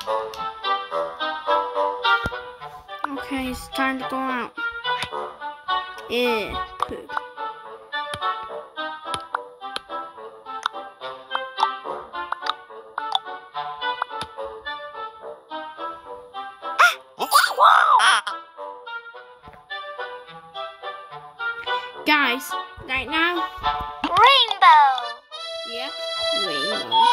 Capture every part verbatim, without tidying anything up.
Okay, it's time to go out. Yeah, poop. Guys, right now. Rainbow. Yep, rainbow.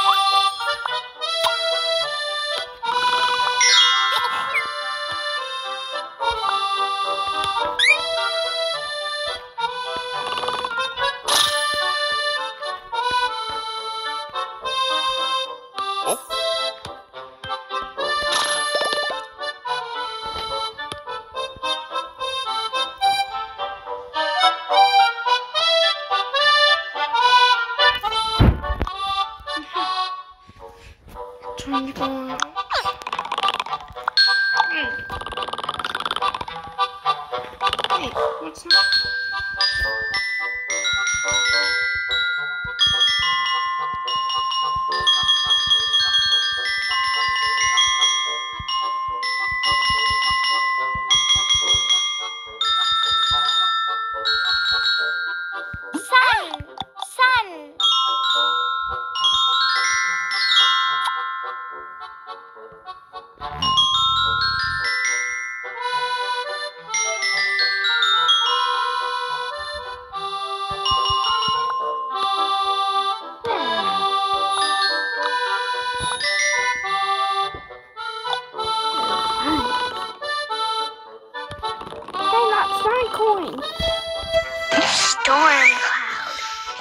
Time to go out. Hey. Hey, what's up? Sun. Sun. Hey, that's my coin. Storm cloud.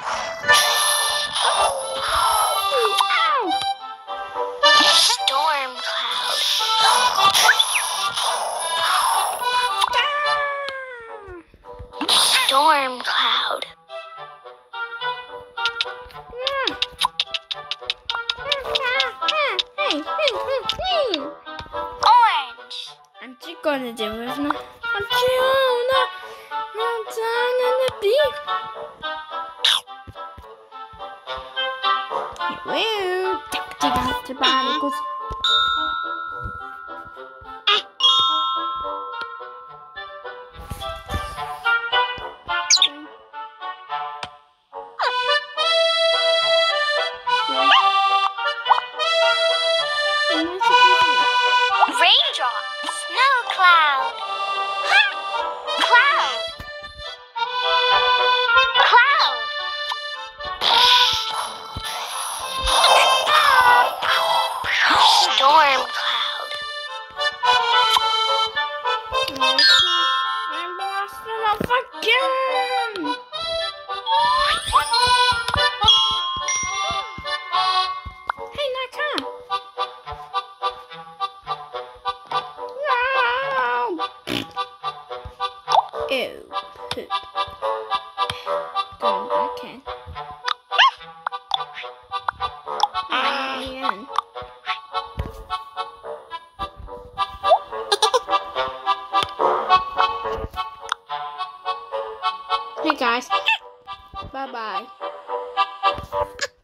Ow! Storm cloud. Storm cloud. Hey, hey, hey, hey. Orange. I'm just gonna do it now. I'm Giona. I'm down in the deep. Woo! Take out the barnacles. Raindrop. Snow cloud. Cloud. Cloud. Storm cloud. I'm blasting off again. Hey, Naka. No. Ew, poop. Going back in. Man. Hey guys. Bye bye.